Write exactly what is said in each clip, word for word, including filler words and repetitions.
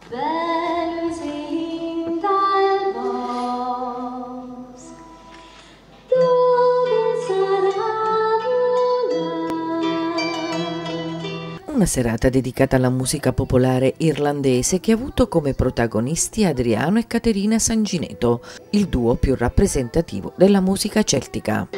Una serata dedicata alla musica popolare irlandese che ha avuto come protagonisti Adriano e Caterina Sangineto, il duo più rappresentativo della musica celtica.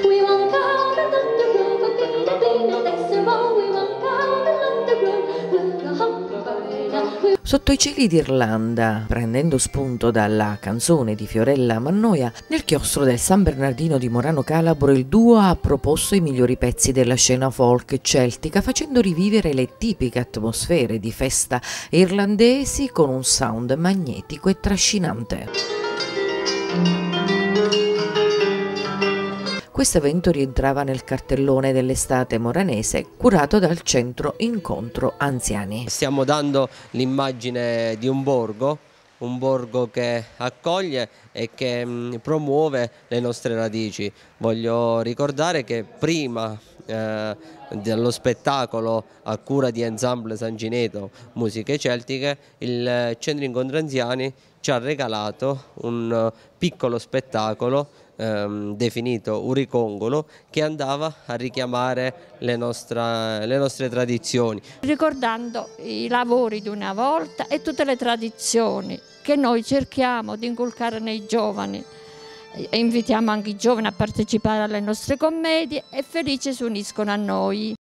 Sotto i cieli d'Irlanda, prendendo spunto dalla canzone di Fiorella Mannoia, nel chiostro del San Bernardino di Morano Calabro il duo ha proposto i migliori pezzi della scena folk celtica, facendo rivivere le tipiche atmosfere di festa irlandesi con un sound magnetico e trascinante. Questo evento rientrava nel cartellone dell'estate moranese curato dal centro Incontro Anziani. Stiamo dando l'immagine di un borgo, un borgo che accoglie e che mh, promuove le nostre radici. Voglio ricordare che prima eh, dello spettacolo a cura di Ensemble Sangineto Musiche Celtiche, il centro Incontro Anziani ci ha regalato un piccolo spettacolo ehm, definito Uricongolo, che andava a richiamare le nostre, le nostre tradizioni. Ricordando i lavori di una volta e tutte le tradizioni che noi cerchiamo di inculcare nei giovani. E invitiamo anche i giovani a partecipare alle nostre commedie e felici si uniscono a noi.